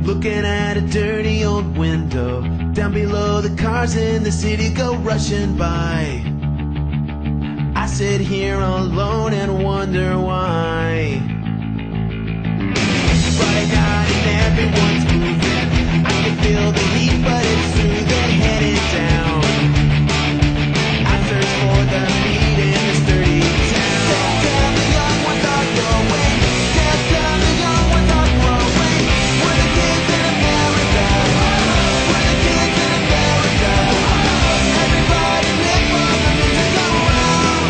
Looking at a dirty old window, down below the cars in the city go rushing by. I sit here alone and wonder why. Friday night and everyone's moving. I can feel the heat, but it's through the headed down. I search for the beat in this dirty town. Tell the young ones are going. Tell the young ones are growing. We're the kids in America. We're the kids in America. Everybody live for the music around.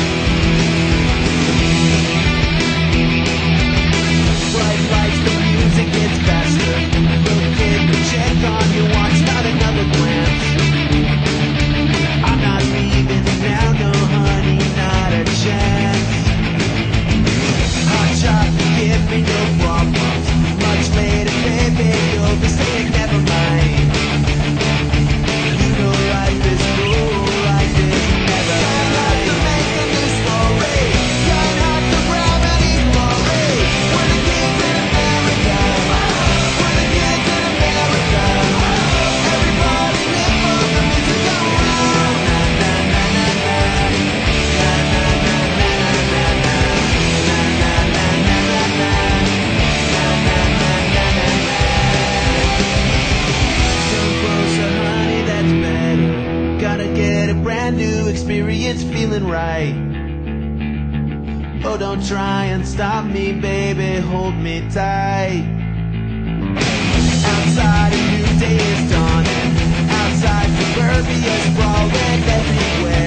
Bright lights, the music gets faster. Little kid, the check on your watch, not another glance. I'm not leaving now, no honey, not a chance. Hot chocolate, give me no problems. Much later, baby, you'll be saying never mind. You know life is cool, life is never kind. Have to make a new story. Can't have to grab any glory. We're the kids in America. We're the kids in America. Everybody live for the music around. Na na na na na. Na na na na na na. Na na na na na na. Na na na na na na. So closer, honey, that's better. Gotta get a brand new experience, feeling right. Oh, don't try and stop me, baby, hold me tight. Outside a new day is dawning. Outside suburbia's sprawling everywhere.